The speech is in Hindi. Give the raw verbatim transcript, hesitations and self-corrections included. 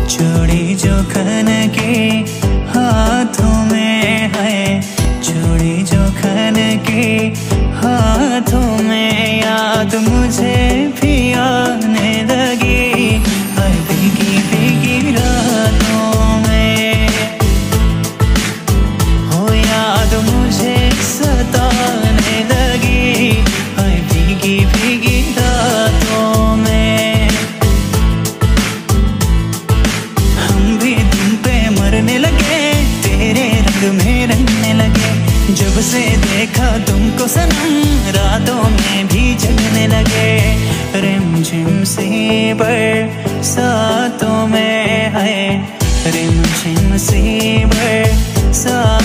चूड़ी जो खन के हाथों में है, चूड़ी जो खन के हाथों में, याद मुझे भी आने लगी हर भीगी भीगी रातों में। हो याद मुझे सताने लगी हर भीगी भीगी रातों में। हम भी तुम पे मरने लगे, तेरे रंग में रंगने लगे, जब से देखा तुमको सनम रातों में भी जगने लगे। रिमझिम सी बरसातों में है, रिमझिम सी बरसातों